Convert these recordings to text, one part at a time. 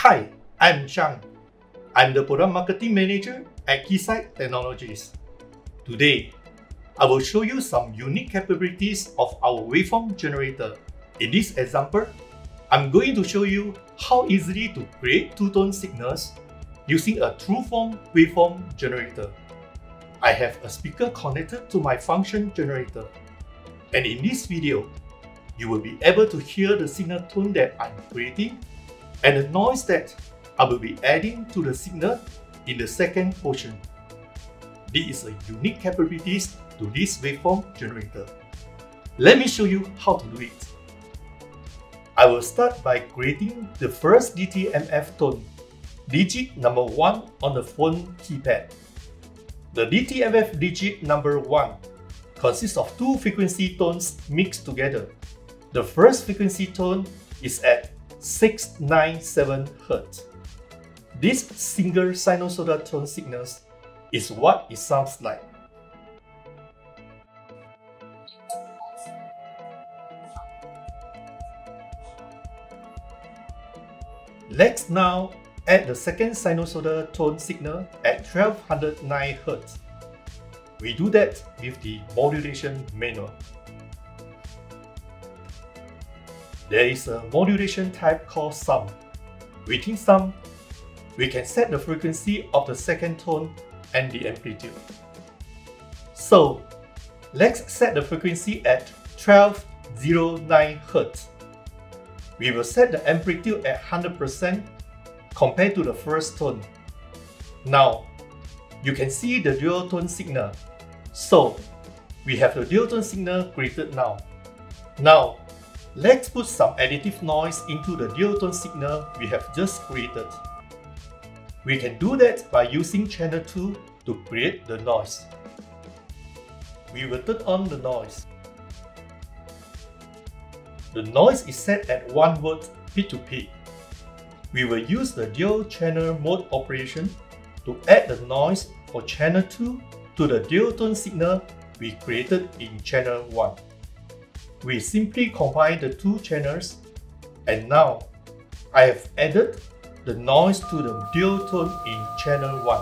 Hi, I'm Chang. I'm the Product Marketing Manager at Keysight Technologies. Today, I will show you some unique capabilities of our waveform generator. In this example, I'm going to show you how easily to create two-tone signals using a Trueform Waveform Generator. I have a speaker connected to my function generator, and in this video, you will be able to hear the signal tone that I'm creating and the noise that I will be adding to the signal in the second portion. This is a unique capabilities to this waveform generator. Let me show you how to do it. I will start by creating the first DTMF tone, digit number 1 on the phone keypad. The DTMF digit number 1 consists of two frequency tones mixed together. The first frequency tone is at 697 Hz. This single sinusoidal tone signals is what it sounds like. Let's now add the second sinusoidal tone signal at 1209 Hz. We do that with the modulation manual. There is a modulation type called sum. Within sum, we can set the frequency of the second tone and the amplitude. So, let's set the frequency at 1209 Hz. We will set the amplitude at 100% compared to the first tone. Now, you can see the dual tone signal. So, we have the dual tone signal created now. Now, let's put some additive noise into the dual tone signal we have just created. We can do that by using channel 2 to create the noise. We will turn on the noise. The noise is set at 1 volt peak to peak. We will use the dual channel mode operation to add the noise for channel 2 to the dual tone signal we created in channel 1. We simply combine the two channels, and now I have added the noise to the dual tone in channel 1.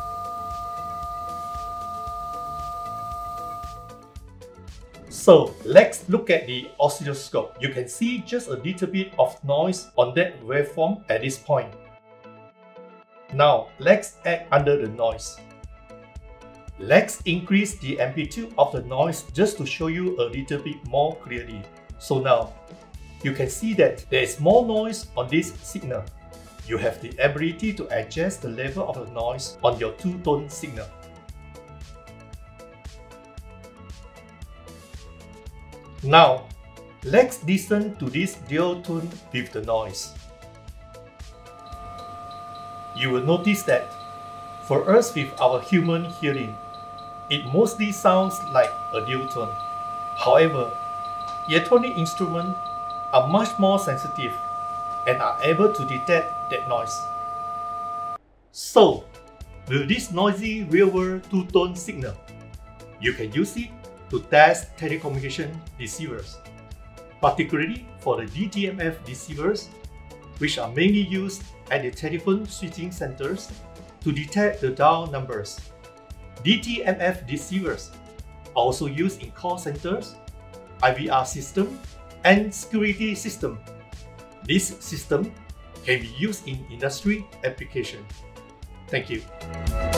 So let's look at the oscilloscope. You can see just a little bit of noise on that waveform at this point. Now let's add under the noise. Let's increase the amplitude of the noise just to show you a little bit more clearly. So now, you can see that there is more noise on this signal. You have the ability to adjust the level of the noise on your two-tone signal. Now, let's listen to this dual tone with the noise. You will notice that for us with our human hearing, it mostly sounds like a dual tone. However, electronic instruments are much more sensitive and are able to detect that noise. So, with this noisy real-world two-tone signal, you can use it to test telecommunication receivers, particularly for the DTMF receivers, which are mainly used at the telephone switching centers to detect the dial numbers. DTMF receivers are also used in call centers, IVR system, and security system. This system can be used in industry application. Thank you.